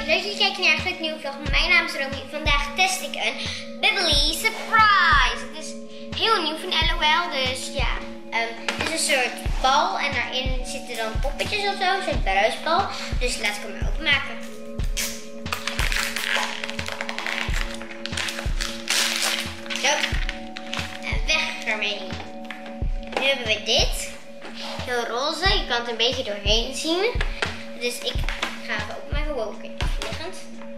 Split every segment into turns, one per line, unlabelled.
leuk dat jullie kijken naar een nieuwe vlog. Mijn naam is Romy. Vandaag test ik een Bubbly Surprise. Het is heel nieuw van LOL, dus ja. Het is een soort bal en daarin zitten dan poppetjes of zo, een soort bruisbal. Dus laat ik hem openmaken. Zo. En weg ermee. Nu hebben we dit. Heel roze, je kan het een beetje doorheen zien. Dus ik ga even openmaken. Wow, oké, liggend.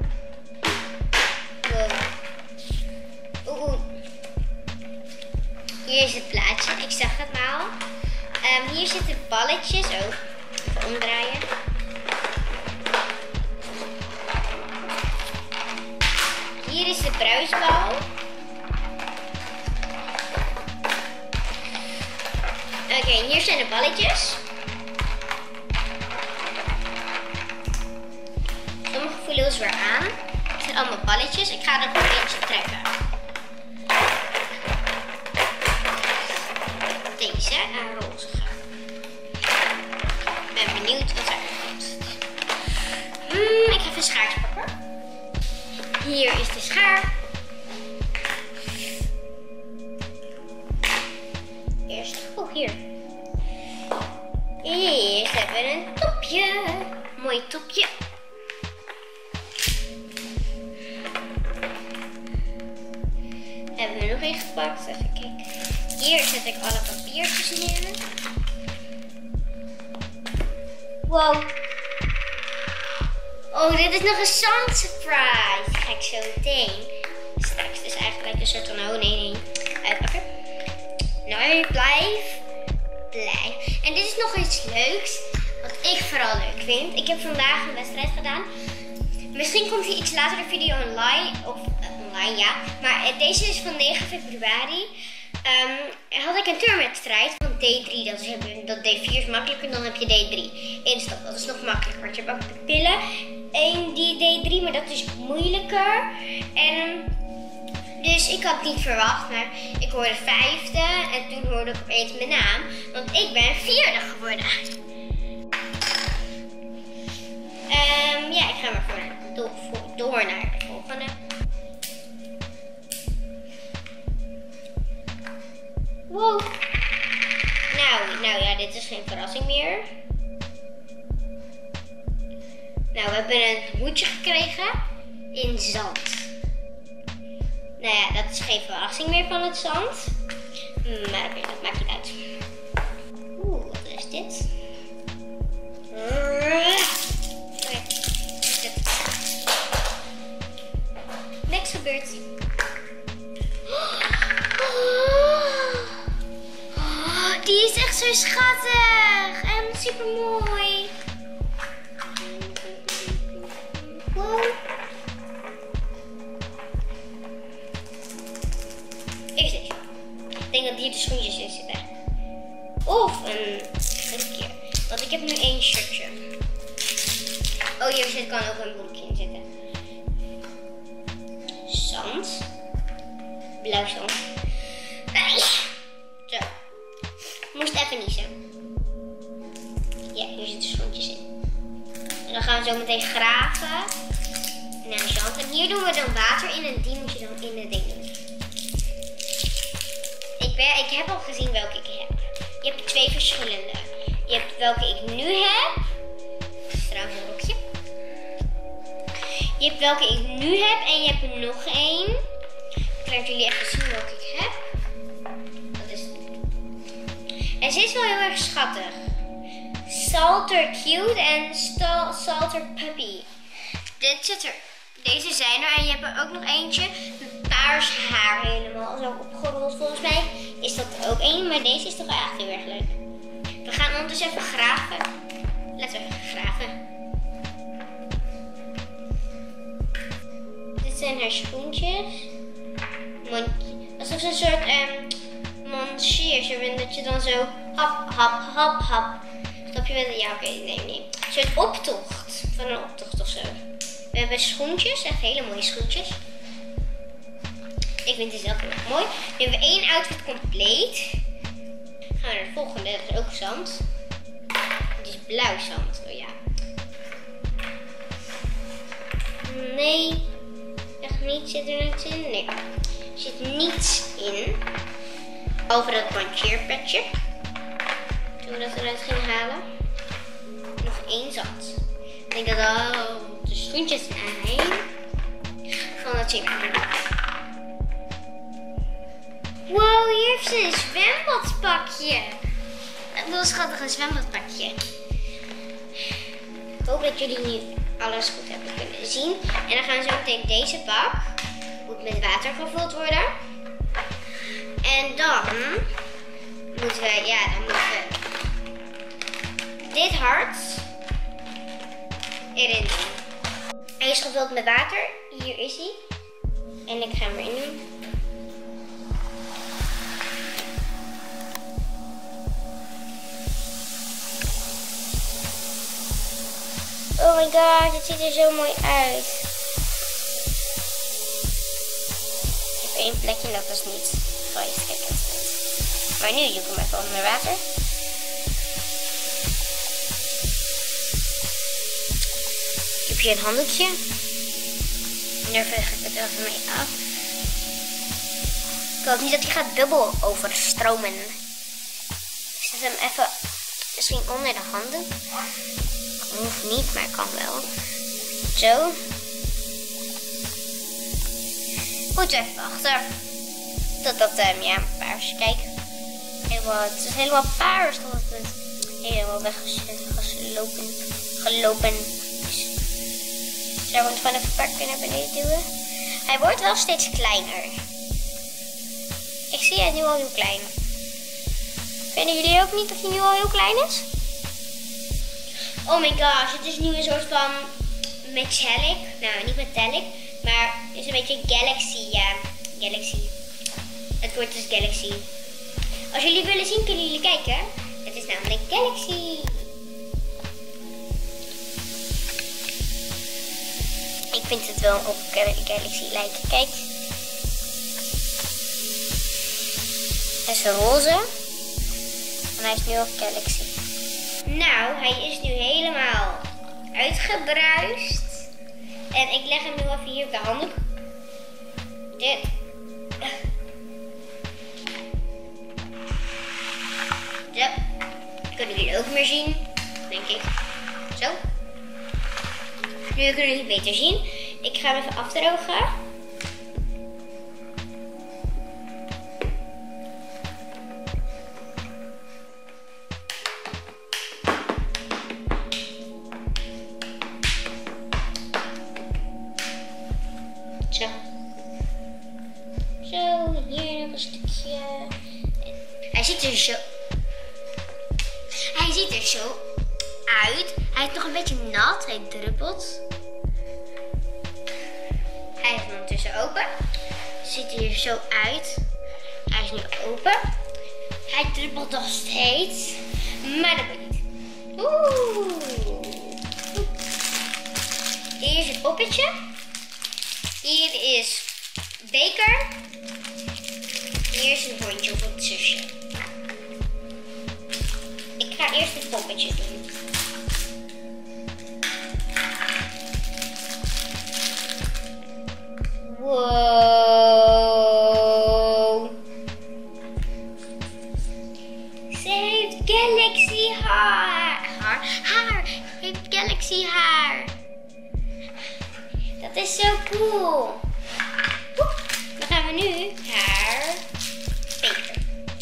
Wow. Oeh. Hier is het plaatje, ik zag het maar al. Hier zitten balletjes ook. Even omdraaien. Hier is de bruisbal. Oké, hier zijn de balletjes. Sommige voelen heel zwaar aan. Het zijn allemaal balletjes. Ik ga er nog eentje trekken. Deze en roze. Ik ben benieuwd wat er komt. Ik ga even een schaartje pakken. Hier is de schaar. Eerst, hier. Eerst hebben we een topje. Mooi topje. Hebben we nog een gepakt. Even kijken. Hier zet ik alle papiertjes neer. Wow. Oh, dit is nog een song surprise. Die ga ik zo meteen. Straks dus eigenlijk een soort van nee. Uitpakken. Nou, blijf. En dit is nog iets leuks. Wat ik vooral leuk vind. Ik heb vandaag een wedstrijd gedaan. Misschien komt hier iets later de video online. Of online, ja. Maar deze is van 9 februari. Had ik een turnwedstrijd van D3. Dat D4 is makkelijker, dan heb je D3. Instap, dat is nog makkelijker. Want je hebt ook pupillen. Die D3, maar dat is moeilijker. Dus ik had niet verwacht, maar ik hoorde 5e en toen hoorde ik opeens mijn naam. Want ik ben 4e geworden. Ja, ik ga maar door naar de volgende. Wow. Nou ja, dit is geen verrassing meer. Nou, we hebben een hoedje gekregen in zand. Nou ja, dat is geen verrassing meer van het zand. Maar oké, dat maakt niet uit. Oeh, wat is dit? Oké, is het. Niks gebeurt. Die is echt zo schattig en super mooi. Wow. Eerst deze. Ik denk dat hier de schoentjes in zitten. Of een broekje. Want ik heb nu 1 shirtje. Oh, hier kan ook een broekje in zitten. Zand. Blauw zand. Zo. Moest even niezen. Ja, hier zitten schoentjes in. En dan gaan we zo meteen graven. Naar zand. En hier doen we dan water in en die moet je dan in het ding doen. Ik heb al gezien welke ik heb. Je hebt 2 verschillende. Je hebt welke ik nu heb. Dat is trouwens een rokje. Je hebt welke ik nu heb en je hebt er nog 1. Ik laat jullie even zien welke ik heb. Dat is het. En ze is wel heel erg schattig. Salter Cute en Salter Puppy. Deze zijn er en je hebt er ook nog eentje met paars haar helemaal zo opgerold. Volgens mij is dat er ook 1, maar deze is toch echt heel erg leuk. We gaan ondertussen even graven. Laten we even graven. Dit zijn haar schoentjes. Alsof ze een soort mancier, dat je dan zo hap. Snap je wat? Ja, oké, nee. Een soort optocht. Van een optocht of zo. We hebben schoentjes, echt hele mooie schoentjes. Ik vind deze zelf heel erg mooi. Nu hebben we 1 outfit compleet. Gaan we naar de volgende, dat is ook zand. Het is blauw zand, oh ja. Nee. Echt niet. Zit er niets in? Nee. Er zit niets in. Over dat mancheerpetje. Toen we dat eruit gingen halen. Nog één zat. Ik denk dat de schoentjes zijn van het team. Wow, hier heeft ze een zwembadpakje. Een heel schattig een zwembadpakje. Ik hoop dat jullie nu alles goed hebben kunnen zien. En dan gaan we zo meteen deze bak moet met water gevuld worden. En dan moeten we, dit hart erin doen. Hij is gevuld met water. Hier is hij. En ik ga hem erin doen. Oh my god, het ziet er zo mooi uit. Ik heb één plekje en dat is niet grijs. Kijk, dat is niet. Maar nu doe ik hem even onder water. Ik heb hier een handdoekje. En daar veeg ik het even mee af. Ik hoop niet dat hij gaat dubbel overstromen. Ik zet hem even misschien onder de handdoek. Hoeft niet, maar kan wel. Zo. Moet even wachten. Totdat, paars. Kijk. Het is helemaal paars. Totdat het helemaal gelopen is. Zou ik het gewoon even pakken naar beneden duwen. Hij wordt wel steeds kleiner. Ik zie hij nu al heel klein. Vinden jullie ook niet dat hij nu al heel klein is? Oh my gosh, het is nu een soort van metallic. Nou, niet metallic, maar het is een beetje galaxy. Ja, galaxy. Het woord is galaxy. Als jullie willen zien, kunnen jullie kijken. Het is namelijk galaxy. Ik vind het wel op galaxy lijken. Kijk. Hij is roze. En hij is nu op galaxy. Nou, hij is nu helemaal uitgebruist. En ik leg hem nu even hier op de handdoek. Dit. Zo. Kunnen jullie ook meer zien, denk ik. Zo. Nu kunnen jullie het beter zien. Ik ga hem even afdrogen. Zo. Zo, hier nog een stukje. Hij ziet er zo uit. Hij is nog een beetje nat. Hij druppelt. Hij is ondertussen open. Ziet er hier zo uit. Hij is nu open. Hij druppelt nog steeds. Maar dat moet niet. Oeh. Hier is het poppetje. Hier is beker. Hier is een hondje of het zusje. Ik ga eerst het poppetje doen. Wow. Ze heeft galaxy haar. Haar. Heeft galaxy haar. Dat is zo cool. Dan gaan we nu haar beker.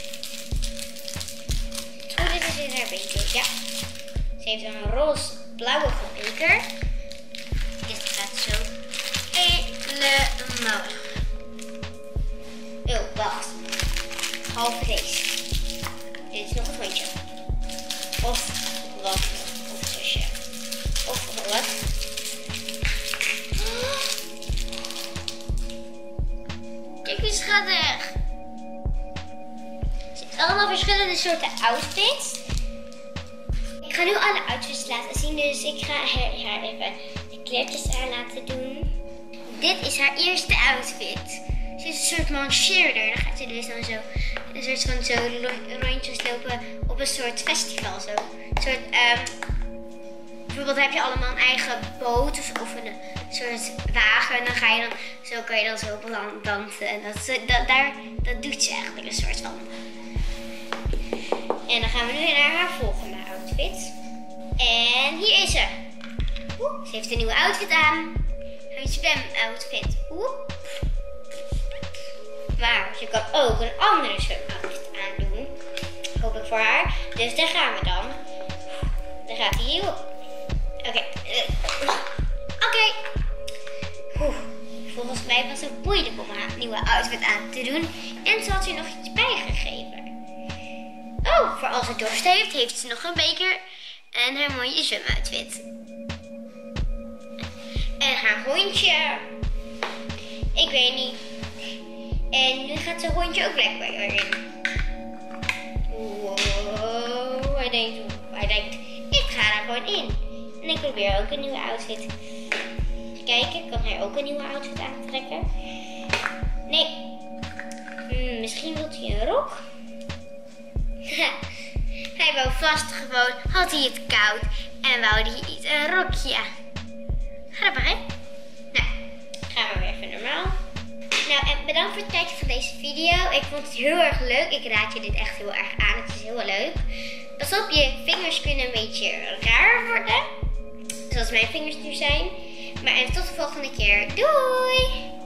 Oh, dit is in haar beker. Ja. Ze heeft een roze-blauwe beker. Dit gaat zo helemaal. Oh, wacht. Halve deze. Dit is nog een hondje. Of wat. Of een zusje. Of wat. Kijk hoe schattig. Ze heeft allemaal verschillende soorten outfits. Ik ga nu alle outfits laten zien, dus ik ga haar even de kleertjes aan laten doen. Dit is haar eerste outfit. Ze is een soort mancheerder. Dan gaat ze dus dan zo een soort van zo rondjes lopen op een soort festival. Zo. Een soort bijvoorbeeld heb je allemaal een eigen boot of een soort wagen. En dan ga je dan, zo kan je dan zo dansen. En dat doet ze eigenlijk een soort van. En dan gaan we nu naar haar volgende outfit. En hier is ze. Ze heeft een nieuwe outfit aan. Een zwemoutfit. Maar ze kan ook een andere zwemoutfit aandoen. Hoop ik voor haar. Dus daar gaan we dan. Daar gaat hij hier op. Oké. Volgens mij was het moeilijk om haar nieuwe outfit aan te doen. En ze had er nog iets bijgegeven. Oh, voor als ze dorst heeft, heeft ze nog een beker en haar mooie zwemoutfit. En haar hondje. Ik weet niet. En nu gaat zijn hondje ook lekker erin. Wow, hij denkt, ik ga er gewoon in. En ik probeer ook een nieuwe outfit. Even kijken, kan hij ook een nieuwe outfit aantrekken? Nee. Misschien wil hij een rok. Hij wou vast gewoon, had hij het koud en wou hij iets een rokje aan. Grappig, hè? Nou, gaan we weer even normaal. Nou, en bedankt voor het kijken van deze video. Ik vond het heel erg leuk. Ik raad je dit echt heel erg aan. Het is heel leuk. Pas op, je vingers kunnen een beetje raar worden. Zoals mijn vingers nu zijn. Maar en tot de volgende keer. Doei!